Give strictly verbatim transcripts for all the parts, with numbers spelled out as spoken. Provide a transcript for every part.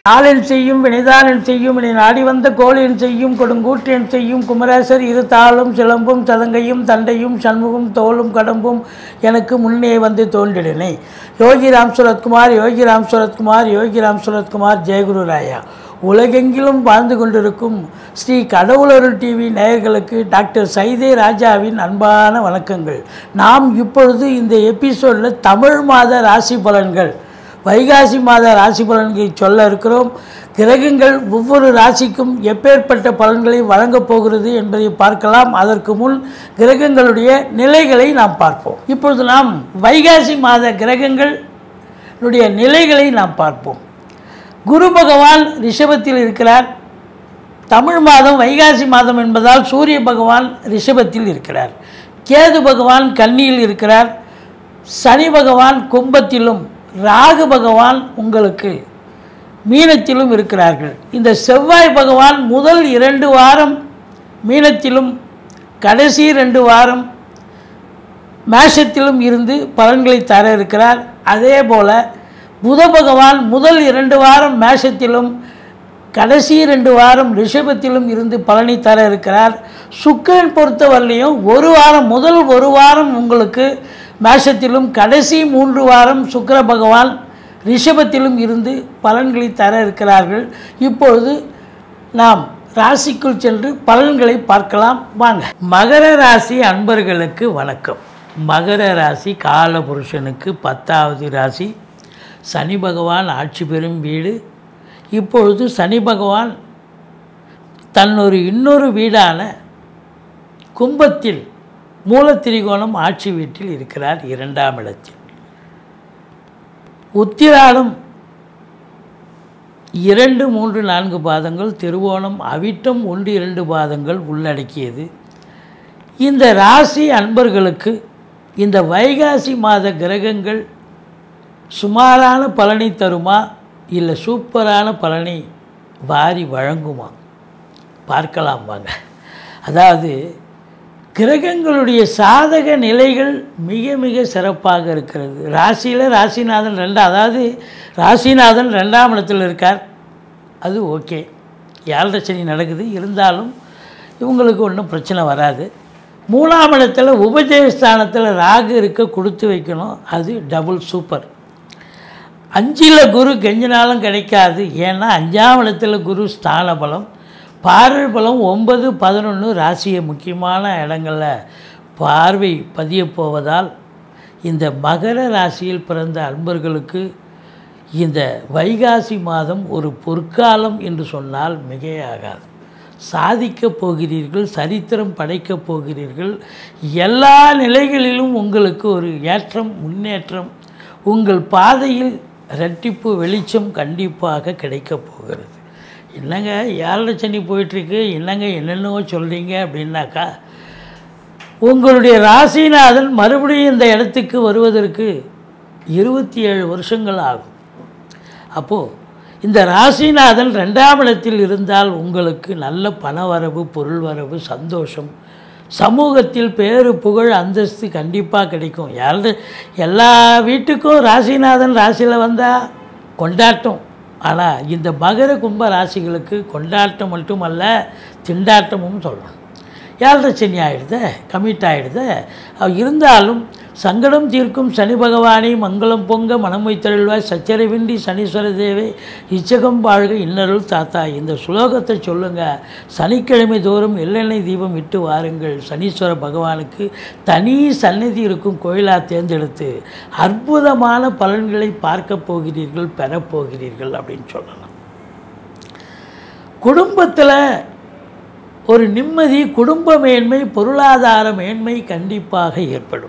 ஆளென் செய்யும் வினைதானென் செய்யும் இனி நாடி வந்த கோளென் செய்யும் கொடுங்கூற்றென் செய்யும் குமரேசர் இரு தாளும் சிலம்பும் சதங்கையும் தண்டையும் சண்முகம் தோளும் கடம்பும் எனக்கு முன்னே வந்து தோன்றினே. யோகி ராம் சுரத்குமார் யோகி ராம் சுரத்குமார் யோகி ராம் சுரத்குமார் ஜெயகுரு ராயா. உலகெங்கிலும் வாழ்ந்து கொண்டிருக்கும் ஸ்ரீ கடவுளருள் டிவி நேயர்களுக்கு டாக்டர் சைதே ராஜாவின் அன்பான வணக்கங்கள். நாம் இப்பொழுது இந்த எபிசோடில் தமிழ் மாத ராசி பலன்கள், வைகாசி மாத ராசி பலன்களை சொல்ல இருக்கிறோம். கிரகங்கள் ஒவ்வொரு ராசிக்கும் எப்பேற்பட்ட பலன்களை வழங்கப் போகிறது என்பதை பார்க்கலாம். அதற்கு முன் கிரகங்களுடைய நிலைகளை நாம் பார்ப்போம். இப்பொழுது நாம் வைகாசி மாத கிரகங்களுடைய நிலைகளை நாம் பார்ப்போம். குரு பகவான் ரிஷபத்தில் இருக்கிறார். தமிழ் மாதம் வைகாசி மாதம் என்பதால் சூரிய பகவான் ரிஷபத்தில் இருக்கிறார். கேது பகவான் கன்னியில் இருக்கிறார். சனி பகவான் கும்பத்திலும் ராகு பகவான் உங்களுக்கு மீனத்திலும் இருக்கிறார்கள். இந்த செவ்வாய் பகவான் முதல் இரண்டு வாரம் மீனத்திலும் கடைசி ரெண்டு வாரம் மேஷத்திலும் இருந்து பலன்களை தர இருக்கிறார். அதே போல் புத பகவான் முதல் இரண்டு வாரம் மேஷத்திலும் கடைசி ரெண்டு வாரம் ரிஷபத்திலும் இருந்து பலனை தர இருக்கிறார். சுக்கிரன் பொறுத்தவரையிலையும் ஒரு வாரம் முதல் ஒரு வாரம் உங்களுக்கு மேஷத்திலும் கடைசி மூன்று வாரம் சுக்கிர பகவான் ரிஷபத்திலும் இருந்து பலன்களை தர இருக்கிறார்கள். இப்பொழுது நாம் ராசிக்குள் சென்று பலன்களை பார்க்கலாம் வாங்க. மகர ராசி அன்பர்களுக்கு வணக்கம். மகர ராசி காலபுருஷனுக்கு பத்தாவது ராசி. சனி பகவான் ஆட்சி பெறும் வீடு. இப்பொழுது சனி பகவான் தன்னொரு இன்னொரு வீடான கும்பத்தில் மூலத்திரிகோணம் ஆட்சி வீட்டில் இருக்கிறார், இரண்டாம் இடத்தில். உத்திராடம் இரண்டு மூன்று நான்கு பாதங்கள், திருவோணம் அவிட்டம் ஒன்று இரண்டு பாதங்கள் உள்ளடக்கியது. இந்த ராசி அன்பர்களுக்கு இந்த வைகாசி மாத கிரகங்கள் சுமாரான பலனை தருமா இல்லை சூப்பரான பலனை வாரி வழங்குமா பார்க்கலாம் வாங்க. அதாவது கிரகங்களுடைய சாதக நிலைகள் மிக மிக சிறப்பாக இருக்கிறது. ராசியில் ராசிநாதன் ரெண்டு, அதாவது ராசிநாதன் ரெண்டாம் இடத்தில் இருக்கார். அது ஓகே, ஏழரை சனி நடக்குது, இருந்தாலும் இவங்களுக்கு ஒன்றும் பிரச்சனை வராது. மூணாம் இடத்துல உபஜயஸ்தானத்தில் ராகு இருக்க கொடுத்து வைக்கணும், அது டபுள் சூப்பர். அஞ்சில் குரு கெஞ்சினாலும் கிடைக்காது, ஏன்னா அஞ்சாம் இடத்துல குரு ஸ்தான பலம், பார்வை பலம் ஒன்பது பதினொன்று ராசியை முக்கியமான இடங்களில் பார்வை பதிய போவதால் இந்த மகர ராசியில் பிறந்த அன்பர்களுக்கு இந்த வைகாசி மாதம் ஒரு பொற்காலம் என்று சொன்னால் மிகையாகாது. சாதிக்கப் போகிறீர்கள், சரித்திரம் படைக்கப் போகிறீர்கள். எல்லா நிலைகளிலும் உங்களுக்கு ஒரு ஏற்றம், முன்னேற்றம், உங்கள் பாதையில் இரட்டிப்பு வெளிச்சம் கண்டிப்பாக கிடைக்கப் போகிறது. என்னங்க ஏழரை சனி போயிட்டுருக்கு, என்னங்க என்னென்னவோ சொல்கிறீங்க அப்படின்னாக்கா, உங்களுடைய ராசிநாதன் மறுபடியும் இந்த இடத்துக்கு வருவதற்கு இருபத்தி ஏழு வருஷங்கள் ஆகும். அப்போது இந்த ராசிநாதன் ரெண்டாம் இடத்தில் இருந்தால் உங்களுக்கு நல்ல பண வரவு, பொருள் வரவு, சந்தோஷம், சமூகத்தில் பேரு புகழ் அந்தஸ்து கண்டிப்பாக கிடைக்கும். யாரு எல்லா வீட்டுக்கும் ராசிநாதன் ராசியில் வந்தால் கொண்டாட்டம். ஆனால் இந்த மகர கும்ப ராசிகளுக்கு கொண்டாட்டம் மட்டுமல்ல, திண்டாட்டமும் சொல்லணும். ஏழரை சனி ஆகிடுத, கமிட் ஆகிடுத. இருந்தாலும் சங்கடம் தீர்க்கும் சனி பகவானை மங்களம் பொங்க மனம் வைத்தருள்வாய் சச்சரவின்றி சனீஸ்வர தேவை இச்சகம் வாழ்க இன்னருள் தாத்தா. இந்த சுலோகத்தை சொல்லுங்கள். சனிக்கிழமை தோறும் எள்ளெண்ணெய் தீபம் இட்டு வாருங்கள். சனீஸ்வர பகவானுக்கு தனி சந்நிதி இருக்கும் கோயிலாக தேர்ந்தெடுத்து அற்புதமான பலன்களை பார்க்க போகிறீர்கள், பெறப்போகிறீர்கள் அப்படின்னு சொல்லலாம். குடும்பத்தில் ஒரு நிம்மதி, குடும்ப மேன்மை, பொருளாதார மேன்மை கண்டிப்பாக ஏற்படும்.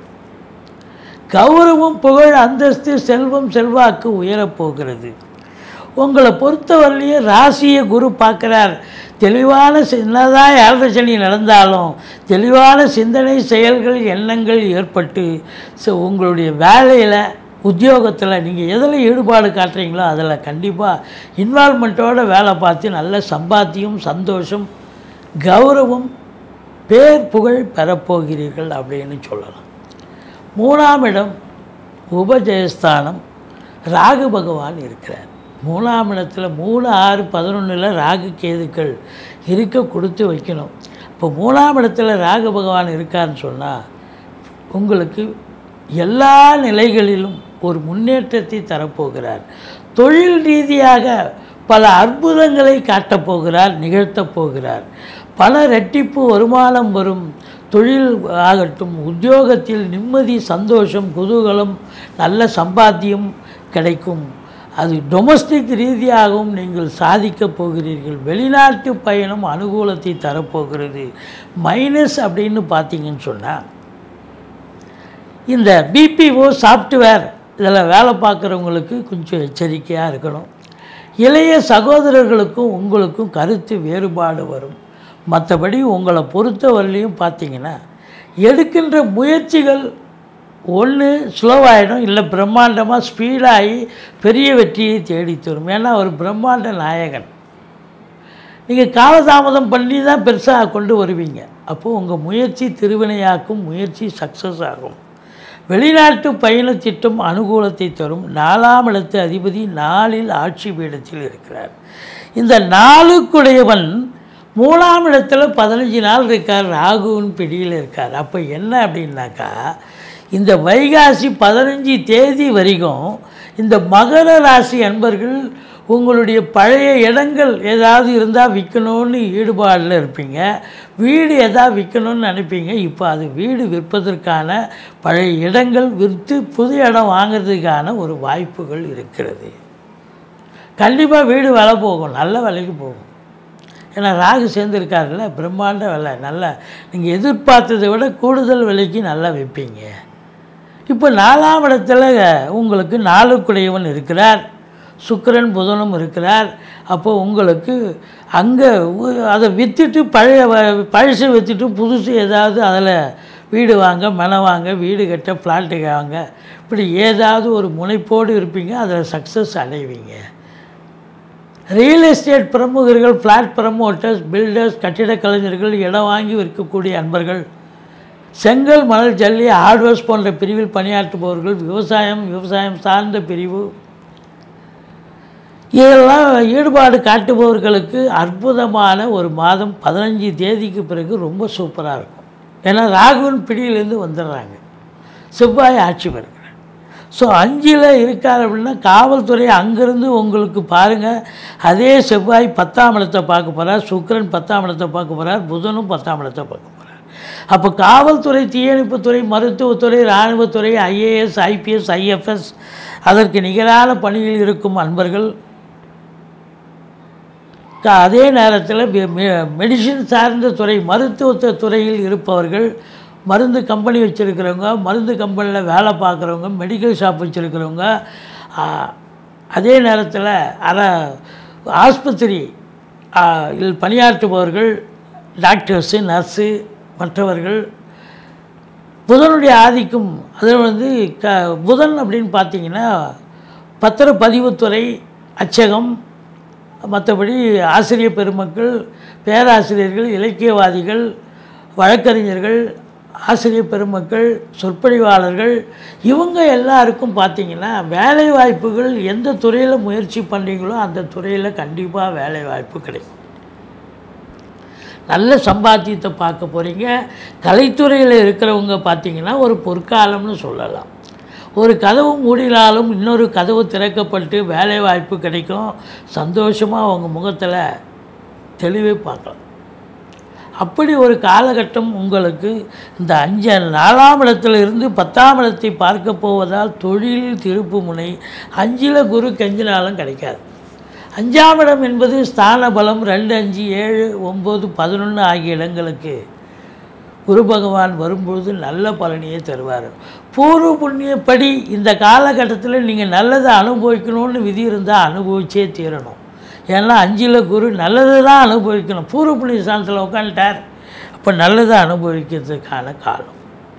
கௌரவம், புகழ், அந்தஸ்து, செல்வம், செல்வாக்கு உயரப்போகிறது. உங்களை பொறுத்தவரையிலேயே ராசியை குரு பார்க்குறார். தெளிவான என்னதான் ஏழரை சனி நடந்தாலும் தெளிவான சிந்தனை, செயல்கள், எண்ணங்கள் ஏற்பட்டு உங்களுடைய வேலையில், உத்தியோகத்தில் நீங்கள் எதில் ஈடுபாடு காட்டுறீங்களோ அதில் கண்டிப்பாக இன்வால்மெண்ட்டோடு வேலை பார்த்து நல்ல சம்பாத்தியம், சந்தோஷம், கௌரவம், பேர், புகழ் பெறப்போகிறீர்கள் அப்படின்னு சொல்லலாம். மூணாம் இடம் உபஜயஸ்தானம், ராகு பகவான் இருக்கிறார். மூணாம் இடத்துல மூணு ஆறு பதினொன்றில் ராகு கேதுக்கள் இருக்க கொடுத்து வைக்கணும். இப்போ மூணாம் இடத்துல ராகு பகவான் இருக்காருன்னு சொன்னால் உங்களுக்கு எல்லா நிலைகளிலும் ஒரு முன்னேற்றத்தை தரப்போகிறார். தொழில் ரீதியாக பல அற்புதங்களை காட்டப்போகிறார், நிகழ்த்தப் போகிறார். பல ரெட்டிப்பு வருமானம் வரும். தொழில் ஆகட்டும், உத்தியோகத்தில் நிம்மதி, சந்தோஷம், குதூகலம், நல்ல சம்பாத்தியம் கிடைக்கும். அது டொமஸ்டிக் ரீதியாகவும் நீங்கள் சாதிக்கப் போகிறீர்கள். வெளிநாட்டு பயணம் அனுகூலத்தை தரப்போகிறது. மைனஸ் அப்படின்னு பார்த்தீங்கன்னு சொன்னால் இந்த பிபிஓ சாஃப்ட்வேர் இதில் வேலை பார்க்குறவங்களுக்கு கொஞ்சம் எச்சரிக்கையாக இருக்கணும். இளைய சகோதரர்களுக்கும் உங்களுக்கும் கருத்து வேறுபாடு வரும். மற்றபடி உங்களை பொறுத்தவரையிலையும் பார்த்தீங்கன்னா எடுக்கின்ற முயற்சிகள் ஒன்று ஸ்லோவாகிடும், இல்லை பிரம்மாண்டமாக ஸ்பீடாகி பெரிய வெற்றியை தேடி தரும். ஏன்னா ஒரு பிரம்மாண்ட நாயகன். நீங்கள் காலதாமதம் பண்ணி தான் பெருசாக கொண்டு வருவீங்க. அப்போது உங்கள் முயற்சி திருவினையாக்கும், முயற்சி சக்ஸஸ் ஆகும். வெளிநாட்டு பயண திட்டம் அனுகூலத்தை தரும். நாலாம் இடத்து அதிபதி நாளில் ஆட்சி பீடத்தில் இருக்கிறார். இந்த நாளுக்குடையவன் மூணாம் இடத்துல பதினஞ்சு நாள் இருக்கார், ராகுவின் பிடியில் இருக்கார். அப்போ என்ன அப்படின்னாக்கா இந்த வைகாசி பதினஞ்சு தேதி வரைக்கும் இந்த மகர ராசி அன்பர்கள் உங்களுடைய பழைய இடங்கள் ஏதாவது இருந்தால் விற்கணும்னு ஈடுபாடில் இருப்பீங்க. வீடு எதாவது விற்கணும்னு நினைப்பீங்க. இப்போ அது வீடு விற்பதற்கான பழைய இடங்கள் விற்று புது இடம் வாங்கிறதுக்கான ஒரு வாய்ப்புகள் இருக்கிறது. கண்டிப்பாக வீடு விலை போகும், நல்ல விலைக்கு போகும். ஏன்னா ராகு சேர்ந்துருக்காருல்ல, பிரம்மாண்ட விலை, நல்லா நீங்கள் எதிர்பார்த்ததை விட கூடுதல் விலைக்கு நல்லா விற்பீங்க. இப்போ நாலாம் இடத்துல உங்களுக்கு நாளுக்குடையவன் இருக்கிறார், சுக்கிரன் புதனும் இருக்கிறார். அப்போது உங்களுக்கு அங்கே அதை விற்றுட்டு பழைய பழசை விற்றுட்டு புதுசு ஏதாவது அதில் வீடு வாங்க, மனை வாங்க, வீடு கட்ட, ஃப்ளாட்டு வாங்க, இப்படி ஏதாவது ஒரு முனைப்போடு இருப்பீங்க. அதில் சக்ஸஸ் அடைவீங்க. ரியல் எஸ்டேட் பிரமுகர்கள், ஃப்ளாட் ப்ரமோட்டர்ஸ், பில்டர்ஸ், கட்டிடக் கலைஞர்கள், இடம் வாங்கி விற்கக்கூடிய அன்பர்கள், செங்கல், மணல், ஜல்லி, ஹார்ட்வேர்ஸ் போன்ற பிரிவில் பணியாற்றுபவர்கள், விவசாயம், விவசாயம் சார்ந்த பிரிவு, இதெல்லாம் ஈடுபாடு காட்டுபவர்களுக்கு அற்புதமான ஒரு மாதம். பதினஞ்சு தேதிக்கு பிறகு ரொம்ப சூப்பராக இருக்கும். ஏன்னா ராகுவின் பிடியிலேருந்து வந்துடுறாங்க, செவ்வாய் ஆட்சி பெறுகிறார். ஸோ அஞ்சில் இருக்கார் அப்படின்னா காவல்துறை அங்கேருந்து உங்களுக்கு பாருங்கள். அதே செவ்வாய் பத்தாம் இடத்தை பார்க்க போகிறார், சுக்கிரன் பத்தாம் இடத்தை பார்க்க போகிறார், புதனும் பத்தாம் இடத்தை பார்க்க போகிறார். அப்போ காவல்துறை, தீயணைப்புத்துறை, மருத்துவத்துறை, இராணுவத்துறை, ஐஏஎஸ், ஐபிஎஸ், ஐஎஃப்எஸ், அதற்கு நிகரான பணியில் இருக்கும் அன்பர்கள், அதே நேரத்தில் மெடிசின் சார்ந்த துறை, மருத்துவ துறையில் இருப்பவர்கள், மருந்து கம்பெனி வச்சுருக்கிறவங்க, மருந்து கம்பெனியில் வேலை பார்க்குறவங்க, மெடிக்கல் ஷாப் வச்சுருக்கிறவங்க, அதே நேரத்தில் அற ஆஸ்பத்திரி இல் பணியாற்றுபவர்கள், டாக்டர்ஸு, நர்ஸு, மற்றவர்கள், புதனுடைய ஆதிக்கம். அதில் வந்து க புதன் அப்படின்னு பார்த்தீங்கன்னா பத்திரப்பதிவுத்துறை, அச்சகம், மற்றபடி ஆசிரியர் பெருமக்கள், பேராசிரியர்கள், இலக்கியவாதிகள், வழக்கறிஞர்கள், ஆசிரியர் பெருமக்கள், சொற்பொழிவாளர்கள், இவங்க எல்லாருக்கும் பார்த்திங்கன்னா வேலை வாய்ப்புகள் எந்த துறையில் முயற்சி பண்ணுறீங்களோ அந்த துறையில் கண்டிப்பாக வேலை வாய்ப்பு கிடைக்கும். நல்ல சம்பாத்தியத்தை பார்க்க போகிறீங்க. கலைத்துறையில் இருக்கிறவங்க பார்த்திங்கன்னா ஒரு பொற்காலம்னு சொல்லலாம். ஒரு கதவு மூடினாலும் இன்னொரு கதவு திறக்கப்பட்டு வேலை வாய்ப்பு கிடைக்கும். சந்தோஷமாக அவங்க முகத்தில் தெளிவை பார்க்கலாம். அப்படி ஒரு காலகட்டம் உங்களுக்கு இந்த அஞ்சு நாலாம் இடத்துல இருந்து பத்தாம் இடத்தை பார்க்க போவதால் தொழில் திருப்பு முனை. அஞ்சில் குரு கெஞ்சினாலும் கிடைக்காது. அஞ்சாம் இடம் என்பது ஸ்தான பலம். ரெண்டு, அஞ்சு, ஏழு, ஒம்பது, பதினொன்று ஆகிய இடங்களுக்கு குரு பகவான் வரும்பொழுது நல்ல பலனையே தருவார். பூர்வ புண்ணியப்படி இந்த காலகட்டத்தில் நீங்கள் நல்லதை அனுபவிக்கணும்னு விதி இருந்தால் அனுபவிச்சே தீரணும். ஏன்னா அஞ்சில் குரு நல்லதை தான் அனுபவிக்கணும். பூர்வ புண்ணிய ஸ்தானத்தில் உட்காந்துட்டார், அப்போ நல்லதை அனுபவிக்கிறதுக்கான காலம்.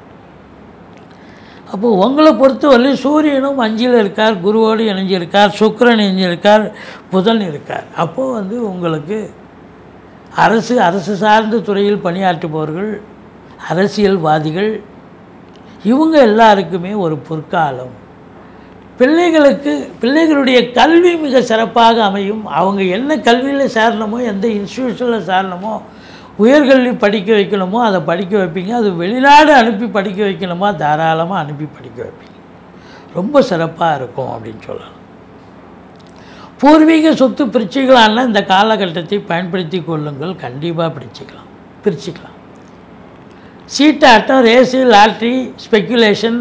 அப்போது உங்களை பொறுத்தவரை சூரியனும் அஞ்சில் இருக்கார், குருவோடு இணைஞ்சிருக்கார், சுக்கிரன் இணைஞ்சிருக்கார், புதன் இருக்கார். அப்போது வந்து உங்களுக்கு அரசு அரசு சார்ந்த துறையில் பணியாற்றுபவர்கள், அரசியல்வாதிகள், இவங்க எல்லாருக்குமே ஒரு பொற்காலம். பிள்ளைகளுக்கு பிள்ளைகளுடைய கல்வி மிக சிறப்பாக அமையும். அவங்க என்ன கல்வியில் சேரணுமோ, எந்த இன்ஸ்டியூஷனில் சேரணுமோ, உயர்கல்வி படிக்க வைக்கணுமோ அதை படிக்க வைப்பீங்க. அது வெளிநாடு அனுப்பி படிக்க வைக்கணுமா தாராளமாக அனுப்பி படிக்க வைப்பீங்க. ரொம்ப சிறப்பாக இருக்கும் அப்படின்னு சொல்லலாம். பூர்வீக சொத்து பிரிச்சுக்கலான்னா இந்த காலகட்டத்தை பயன்படுத்தி கொள்ளுங்கள். கண்டிப்பாக பிரிச்சுக்கலாம் பிரிச்சுக்கலாம் சீட்டாட்டம், race, lottery, speculation,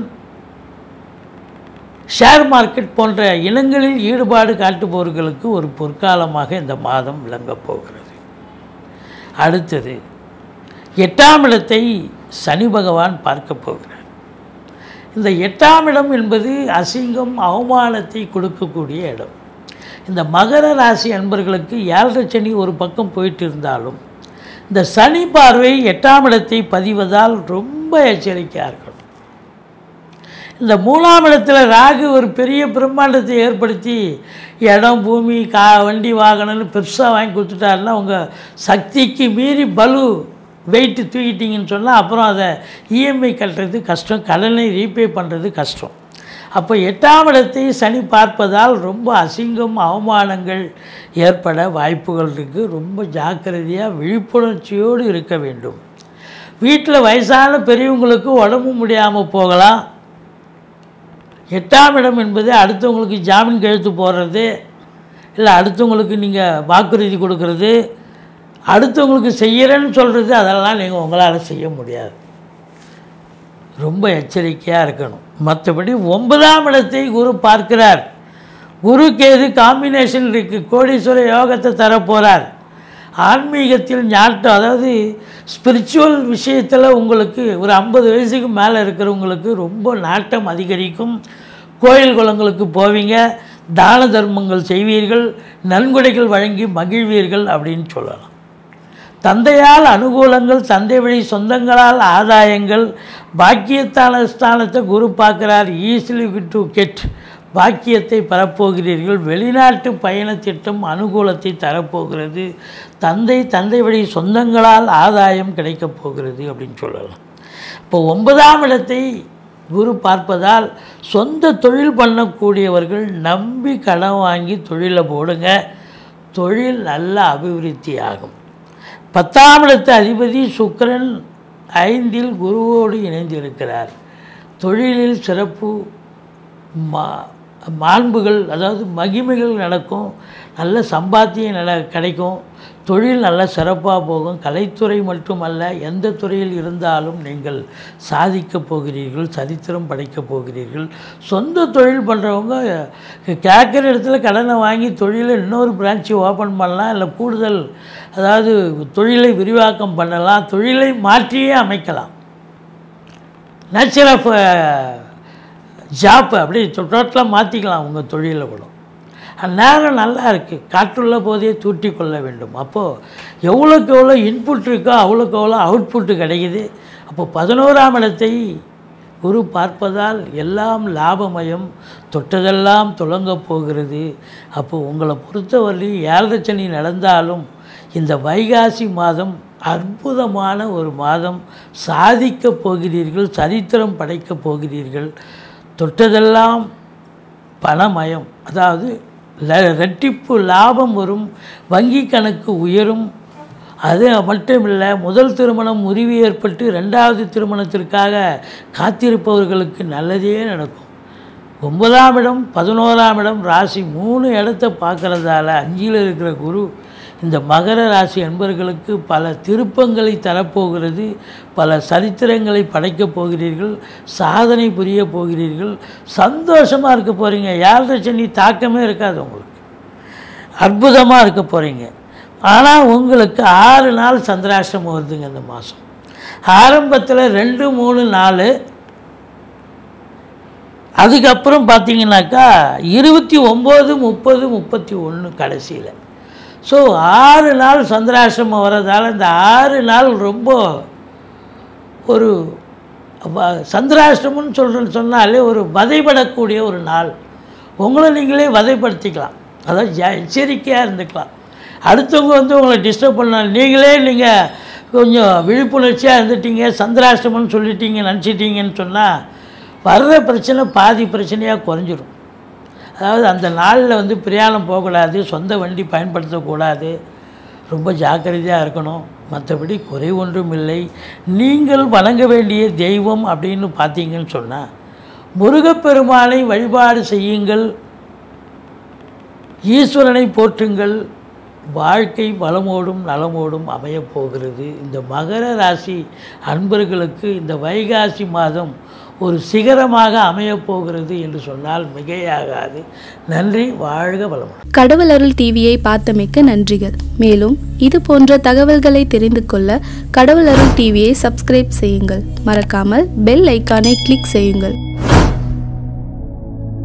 share market போன்ற இனங்களில் ஈடுபாடு காட்டுபவர்களுக்கு ஒரு பொற்காலமாக இந்த மாதம் விளங்கப் போகிறது. அடுத்தது எட்டாம் இடத்தை சனி பகவான் பார்க்க போகிறார். இந்த எட்டாம் இடம் என்பது அசிங்கம், அவமானத்தை கொடுக்கக்கூடிய இடம். இந்த மகர ராசி அன்பர்களுக்கு ஏழரை சனி ஒரு பக்கம் போயிட்டு இருந்தாலும் இந்த சனி பார்வை எட்டாம் இடத்தை பதிவதால் ரொம்ப எச்சரிக்கையாக இருக்கணும். இந்த மூணாம் இடத்துல ராகு ஒரு பெரிய பிரம்மாண்டத்தை ஏற்படுத்தி இடம், பூமி, கா வண்டி வாகனம்னு பெருசாக வாங்கி கொடுத்துட்டாருன்னா உங்கள் சக்திக்கு மீறி பலு வெயிட்டு தூக்கிட்டிங்கன்னு சொன்னால் அப்புறம் அதை இஎம்ஐ கட்டுறது கஷ்டம், கடனை ரீபே பண்ணுறது கஷ்டம். அப்போ எட்டாம் இடத்தை சனி பார்ப்பதால் ரொம்ப அசிங்கம், அவமானங்கள் ஏற்பட வாய்ப்புகள் இருக்குது. ரொம்ப ஜாக்கிரதையாக விழிப்புணர்ச்சியோடு இருக்க வேண்டும். வீட்டில் வயசான பெரியவங்களுக்கு உடம்பு முடியாமல் போகலாம். எட்டாம் இடம் என்பது அடுத்தவங்களுக்கு ஜாமீன் கழுத்து போடுறது, இல்லை அடுத்தவங்களுக்கு நீங்கள் வாக்குறுதி கொடுக்கறது, அடுத்தவங்களுக்கு செய்கிறேன்னு சொல்கிறது, அதெல்லாம் நீங்கள் உங்களால் செய்ய முடியாது. ரொம்ப எச்சரிக்கையாக இருக்கணும். மற்றபடி ஒன்பதாம் இடத்தை குரு பார்க்கிறார். குரு கேது காம்பினேஷன் இருக்குது. கோடீஸ்வர யோகத்தை தரப்போகிறார். ஆன்மீகத்தில் ஞாட்டம், அதாவது ஸ்பிரிச்சுவல் விஷயத்தில் உங்களுக்கு ஒரு ஐம்பது வயசுக்கு மேலே இருக்கிறவங்களுக்கு ரொம்ப நாட்டம் அதிகரிக்கும். கோயில் குளங்களுக்கு போவீங்க, தான தர்மங்கள் செய்வீர்கள், நன்கொடைகள் வழங்கி மகிழ்வீர்கள் அப்படின்னு சொல்லலாம். தந்தையால் அனுகூலங்கள், தந்தை வழி சொந்தங்களால் ஆதாயங்கள், பாக்கியத்தான ஸ்தானத்தை குரு பார்க்கிறார். ஈஸிலி டு கெட், பாக்கியத்தை பெறப்போகிறீர்கள். வெளிநாட்டு பயண திட்டம் அனுகூலத்தை தரப்போகிறது. தந்தை தந்தை வழி சொந்தங்களால் ஆதாயம் கிடைக்கப் போகிறது அப்படின்னு சொல்லலாம். இப்போ ஒன்பதாம் இடத்தை குரு பார்ப்பதால் சொந்த தொழில் பண்ணக்கூடியவர்கள் நம்பி கடன் வாங்கி தொழிலை போடுங்க. தொழில் நல்ல அபிவிருத்தி ஆகும். பத்தாம் இடத்து அதிபதி சுக்கிரன் ஐந்தில் குருவோடு இணைந்திருக்கிறார். தொழிலில் சிறப்பு, மா மாண்புகள், அதாவது மகிமைகள் நடக்கும். நல்ல சம்பாத்தியம் நட கிடைக்கும். தொழில் நல்ல சிறப்பாக போகும். கலைத்துறை மட்டுமல்ல, எந்த துறையில் இருந்தாலும் நீங்கள் சாதிக்கப் போகிறீர்கள், சரித்திரம் படைக்கப் போகிறீர்கள். சொந்த தொழில் பண்ணுறவங்க கேட்குற இடத்துல கடனை வாங்கி தொழிலை இன்னொரு பிரான்ச்சு ஓப்பன் பண்ணலாம், இல்லை கூடுதல் அதாவது தொழிலை விரிவாக்கம் பண்ணலாம், தொழிலை மாற்றியே அமைக்கலாம். நேச்சர் ஆஃப் ஜாப் அப்படி டோட்டலாக மாற்றிக்கலாம் உங்கள் தொழிலை கூட. நேரம் நல்லா இருக்குது. காற்றுள்ள போதே தூட்டி கொள்ள வேண்டும். அப்போது எவ்வளோக்கு எவ்வளோ இன்புட் இருக்கோ அவ்வளோக்கு எவ்வளோ அவுட்புட்டு கிடைக்குது. அப்போ பதினோராம் இடத்தை குரு பார்ப்பதால் எல்லாம் லாபமயம், தொட்டதெல்லாம் தொடங்கப் போகிறது. அப்போது உங்களை பொறுத்தவரை ஏழரை சனி நடந்தாலும் இந்த வைகாசி மாதம் அற்புதமான ஒரு மாதம். சாதிக்கப் போகிறீர்கள், சரித்திரம் படைக்கப் போகிறீர்கள். தொட்டதெல்லாம் பணமயம், அதாவது ரெட்டிப்பு லாபம் வரும், வங்கி கணக்கு உயரும். அது மட்டும் இல்லை, முதல் திருமணம் முறிவு ஏற்பட்டு ரெண்டாவது திருமணத்திற்காக காத்திருப்பவர்களுக்கு நல்லதே நடக்கும். ஒன்பதாம் இடம், பதினோராம் இடம், ராசி மூணு இடத்த பார்க்குறதால அஞ்சில் இருக்கிற குரு இந்த மகர ராசி அன்பர்களுக்கு பல திருப்பங்களை தரப்போகிறது. பல சரித்திரங்களை படைக்கப் போகிறீர்கள். சாதனை புரிய போகிறீர்கள். சந்தோஷமாக இருக்க போகிறீங்க. ஏழரை சனி தாக்கமே இருக்காது உங்களுக்கு. அற்புதமாக இருக்க போகிறீங்க. ஆனால் உங்களுக்கு ஆறு நாள் சந்திராஷ்டமம் வருதுங்க இந்த மாதம். ஆரம்பத்தில் ரெண்டு மூணு நாலு, அதுக்கப்புறம் பார்த்தீங்கன்னாக்கா இருபத்தி ஒம்பது முப்பது முப்பத்தி ஒன்று கடைசியில். ஸோ ஆறு நாள் சந்திராஷ்டமம் வர்றதால இந்த ஆறு நாள் ரொம்ப ஒரு சந்திராஷ்டமம்னு சொல்கிறேன்னு சொன்னாலே ஒரு வதைப்படக்கூடிய ஒரு நாள். உங்களை நீங்களே வதைப்படுத்திக்கலாம். அதாவது எச்சரிக்கையாக இருந்துக்கலாம். அடுத்தவங்க வந்து உங்களை டிஸ்டர்ப் பண்ணால் நீங்களே நீங்கள் கொஞ்சம் விழிப்புணர்ச்சியாக இருந்துட்டீங்க, சந்திராஷ்டமம்னு சொல்லிட்டீங்க, நினச்சிட்டிங்கன்னு சொன்னால் வர்ற பிரச்சனை பாதி பிரச்சனையாக குறைஞ்சிரும். அதாவது அந்த நாளில் வந்து பிரயாணம் போகக்கூடாது, சொந்த வண்டி பயன்படுத்தக்கூடாது, ரொம்ப ஜாக்கிரதையாக இருக்கணும். மற்றபடி குறை ஒன்றும் இல்லை. நீங்கள் வணங்க வேண்டிய தெய்வம் அப்படின்னு பார்த்தீங்கன்னு சொன்னால் முருகப்பெருமானை வழிபாடு செய்யுங்கள், ஈஸ்வரனை போற்றுங்கள். வாழ்க்கை வளமோடும் நலமோடும் அமையப்போகிறது. இந்த மகர ராசி அன்பர்களுக்கு இந்த வைகாசி மாதம் ஒரு சிகரமாக அமையப்போகிறது என்று சொன்னால் மிகையாகாது. நன்றி, வாழ்க வளமுடன். கடவுள் அருள் டிவியை பார்த்தமைக்க நன்றிகள். மேலும் இது போன்ற தகவல்களை தெரிந்து கொள்ள கடவுள் அருள் டிவியை சப்ஸ்கிரைப் செய்யுங்கள். மறக்காமல் பெல் ஐக்கானை கிளிக் செய்யுங்கள்.